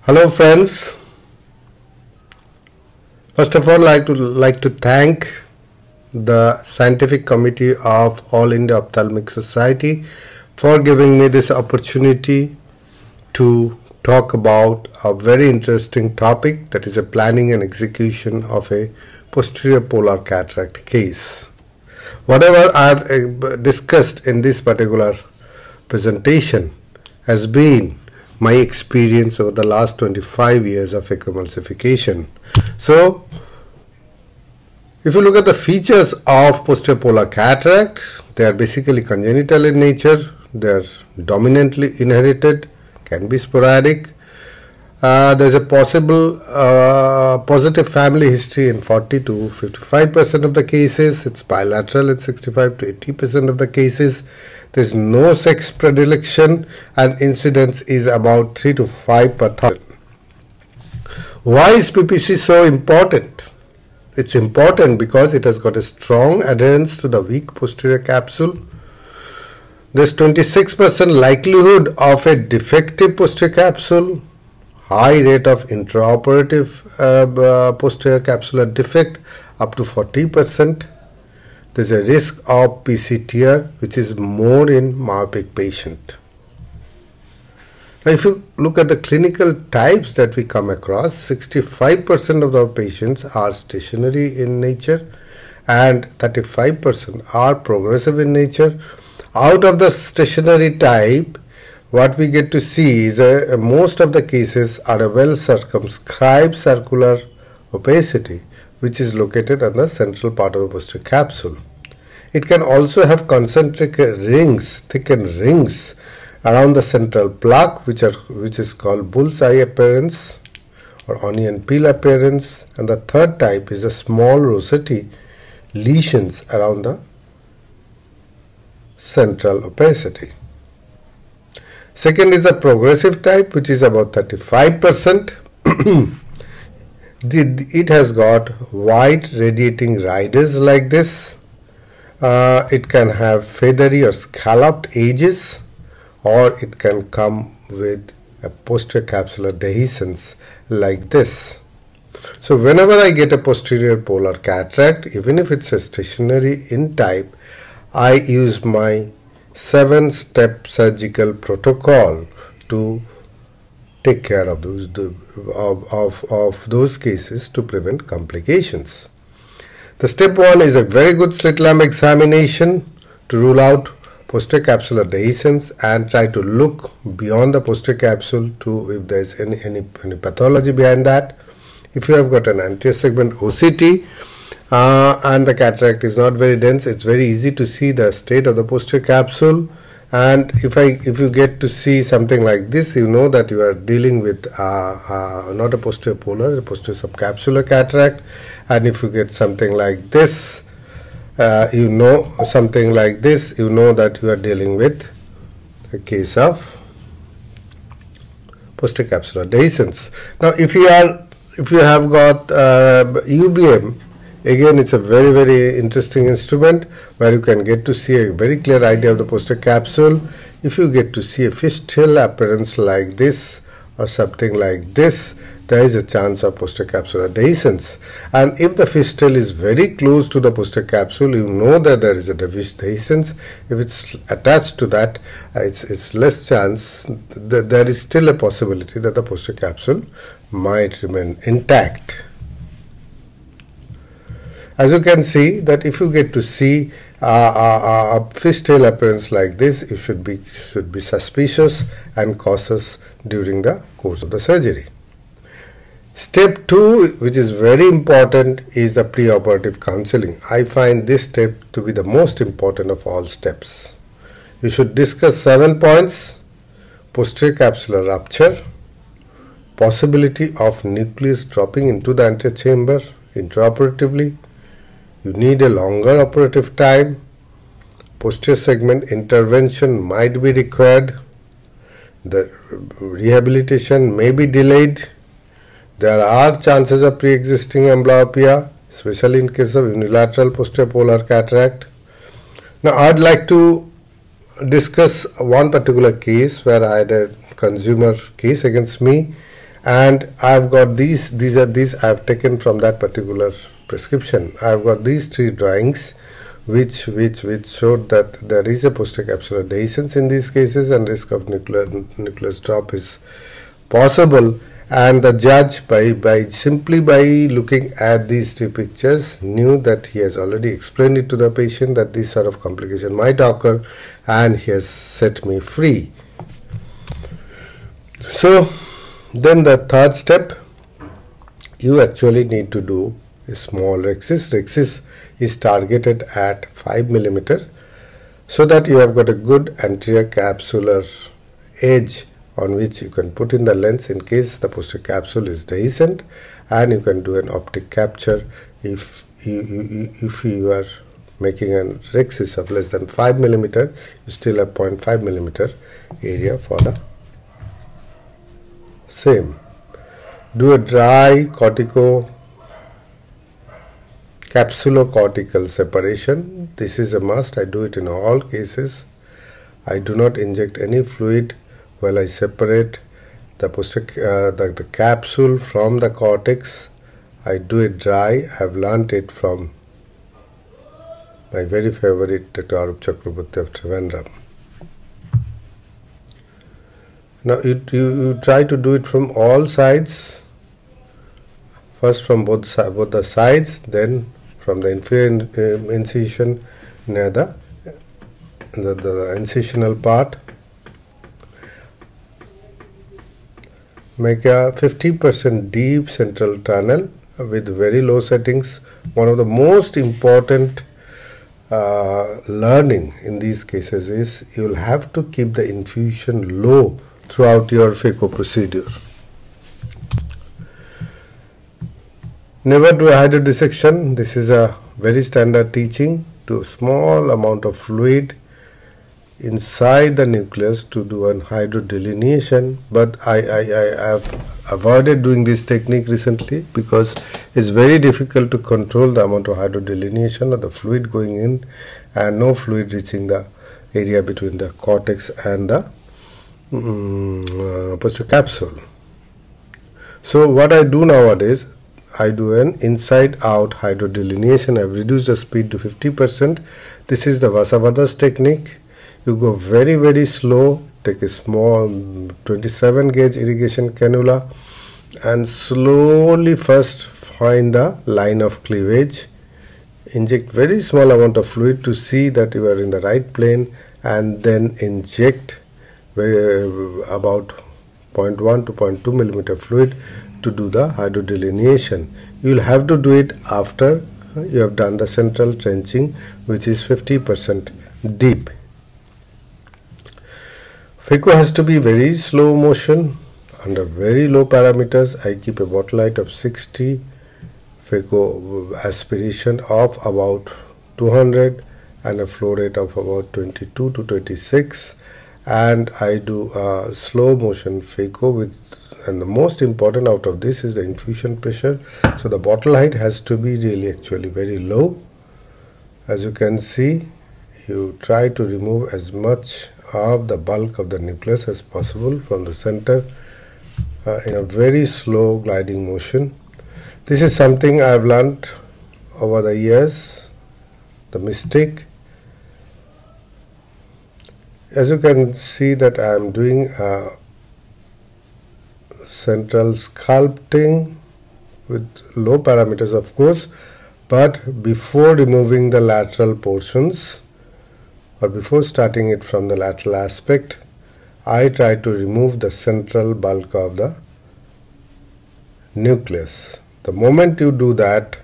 Hello friends. First of all, I would like to thank the Scientific Committee of All India Ophthalmic Society for giving me this opportunity to talk about a very interesting topic, that is a planning and execution of a posterior polar cataract case. Whatever I have discussed in this particular presentation has been my experience over the last 25 years of phacoemulsification. So, if you look at the features of posterior polar cataract, they are basically congenital in nature, they are dominantly inherited, can be sporadic. There is a possible positive family history in 40 to 55% of the cases. It's bilateral in 65 to 80% of the cases. There is no sex predilection and incidence is about 3 to 5 per thousand. Why is PPC so important? It's important because it has got a strong adherence to the weak posterior capsule. There's 26% likelihood of a defective posterior capsule, high rate of intraoperative posterior capsular defect up to 40%. There's a risk of PC tear which is more in myopic patient. Now if you look at the clinical types that we come across, 65% of our patients are stationary in nature and 35% are progressive in nature. Out of the stationary type, what we get to see is most of the cases are a well circumscribed circular opacity which is located on the central part of the posterior capsule. It can also have concentric rings, thickened rings around the central plaque which is called bullseye appearance or onion peel appearance, and the third type is a small rosette lesions around the central opacity. Second is the progressive type which is about 35%. It has got white radiating riders like this. It can have feathery or scalloped edges, or it can come with a posterior capsular dehiscence like this. So whenever I get a posterior polar cataract, even if it's a stationary in type, I use my 7-step surgical protocol to take care of those cases to prevent complications. The step 1 is a very good slit lamp examination to rule out posterior capsular dehiscence and try to look beyond the posterior capsule to if there is any pathology behind that. If you have got an anterior segment OCT and the cataract is not very dense, it's very easy to see the state of the posterior capsule. And if you get to see something like this, you know that you are dealing with not a posterior polar, a posterior subcapsular cataract. And if you get something like this, you know that you are dealing with a case of posterior capsular dehiscence. Now, if you have got UBM, again, it's a very, very interesting instrument where you can get to see a very clear idea of the posterior capsule. If you get to see a fistule appearance like this or something like this, there is a chance of posterior capsular dehiscence. And if the fistule is very close to the posterior capsule, you know that there is a dehiscence. If it's attached to that, it's less chance. There is still a possibility that the posterior capsule might remain intact. As you can see that if you get to see a fistule appearance like this, you should be suspicious and cautious during the course of the surgery. Step 2, which is very important, is the preoperative counseling. I find this step to be the most important of all steps. You should discuss 7 points: posterior capsular rupture, possibility of nucleus dropping into the anterior chamber intraoperatively, you need a longer operative time, posterior segment intervention might be required, the rehabilitation may be delayed, there are chances of pre-existing amblyopia, especially in case of unilateral posterior polar cataract. Now, I'd like to discuss one particular case where I had a consumer case against me and I've got these I've taken from that particular prescription. I've got these 3 drawings which showed that there is a posterior capsular dehiscence in these cases, and risk of nucleus drop is possible. And the judge, simply by looking at these 3 pictures, knew that he has already explained it to the patient that this sort of complication might occur, and he has set me free. So then the third step, you actually need to do a small rhexis. Rhexis is targeted at 5 mm, so that you have got a good anterior capsular edge on which you can put in the lens in case the posterior capsule is dehiscent, and you can do an optic capture if you are making a rhexis of less than 5 mm. You still have 0.5 mm area for the same. Do a dry capsulocortical separation. This is a must. I do it in all cases. I do not inject any fluid while I separate the capsule from the cortex. I do it dry. I have learnt it from my very favorite Dr. Arup Chakraborty of Trivandrum. Now you try to do it from all sides. First from both the sides, then from the inferior incision near the incisional part. Make a 50% deep central tunnel with very low settings. One of the most important learning in these cases is you will have to keep the infusion low throughout your phaco procedure. Never do a hydrodissection. This is a very standard teaching. Do a small amount of fluid inside the nucleus to do a hydrodelineation, but I have avoided doing this technique recently because it's very difficult to control the amount of hydrodelineation of the fluid going in and no fluid reaching the area between the cortex and the posterior capsule. So what I do nowadays, I do an inside-out hydrodelineation. I've reduced the speed to 50%. This is the Vasavada's technique. You go very, very slow, take a small 27 gauge irrigation cannula and slowly first find the line of cleavage. Inject very small amount of fluid to see that you are in the right plane, and then inject about 0.1 to 0.2 millimeter fluid to do the hydrodelineation. You will have to do it after you have done the central trenching, which is 50% deep. Phaco has to be very slow motion under very low parameters. I keep a bottle height of 60, phaco aspiration of about 200 and a flow rate of about 22 to 26, and I do a slow motion phaco with, and the most important out of this is the infusion pressure. So the bottle height has to be really actually very low. As you can see, you try to remove as much of the bulk of the nucleus as possible from the center in a very slow gliding motion. This is something I have learned over the years, the mistake. As you can see that I am doing central sculpting with low parameters, of course, but before removing the lateral portions or before starting it from the lateral aspect, I try to remove the central bulk of the nucleus. The moment you do that,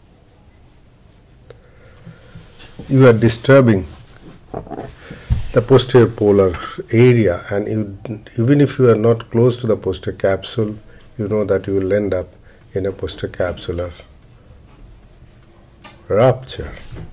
you are disturbing the posterior polar area, and even if you are not close to the posterior capsule, you know that you will end up in a posterior capsular rupture.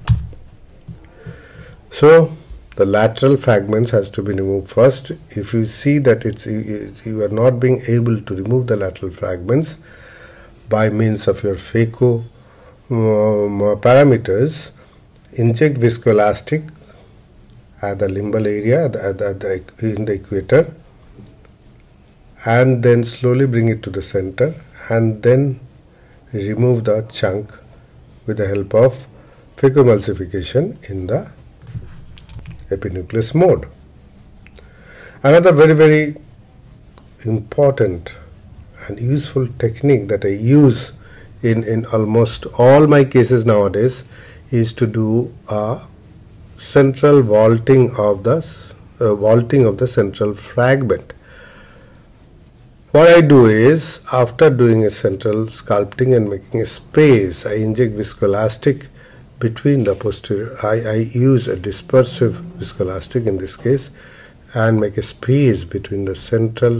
So the lateral fragments has to be removed first. If you see that you are not being able to remove the lateral fragments by means of your phaco parameters, inject viscoelastic at the limbal area in the equator and then slowly bring it to the center and then remove the chunk with the help of phacoemulsification in the epinucleus mode. Another very important and useful technique that I use in almost all my cases nowadays is to do a central vaulting of the central fragment. What I do is, after doing a central sculpting and making a space, I inject viscoelastic between the posterior. I use a dispersive viscoelastic in this case and make a space between the central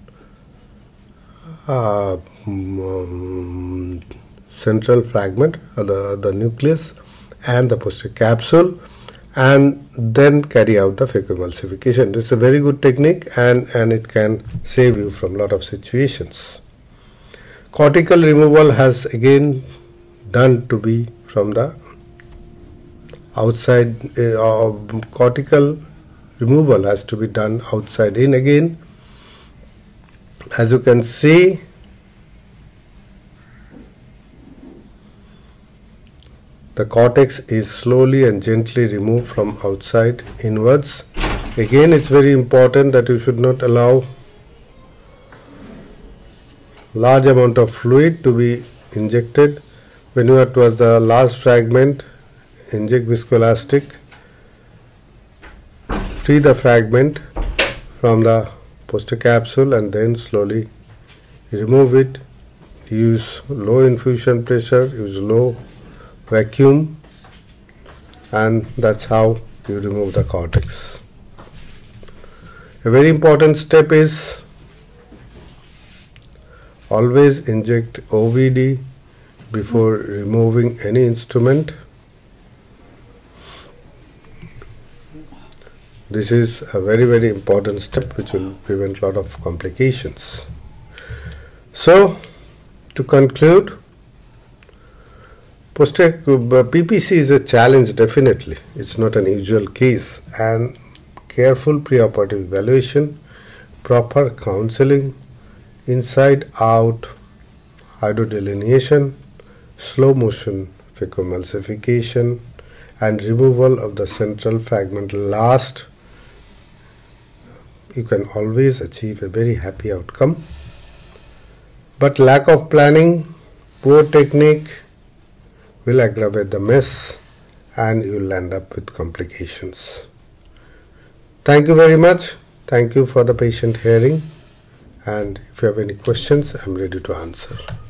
central fragment, the nucleus, and the posterior capsule, and then carry out the phacoemulsification. This is a very good technique, and it can save you from a lot of situations. Cortical removal has again done to be from the outside. Cortical removal has to be done outside in again. As you can see, the cortex is slowly and gently removed from outside inwards. Again, it's very important that you should not allow large amount of fluid to be injected. When you are towards the last fragment, inject viscoelastic, free the fragment from the posterior capsule and then slowly remove it. Use low infusion pressure, use low vacuum, and that's how you remove the cortex. A very important step is always inject OVD before removing any instrument. This is a very important step which will prevent a lot of complications. So, to conclude, PPC is a challenge, definitely. It's not an usual case, and careful preoperative evaluation, proper counseling, inside out hydrodelineation, slow motion phacoemulsification, and removal of the central fragment last, you can always achieve a very happy outcome. But lack of planning, poor technique will aggravate the mess and you will end up with complications. Thank you very much. Thank you for the patient hearing, and if you have any questions, I am ready to answer.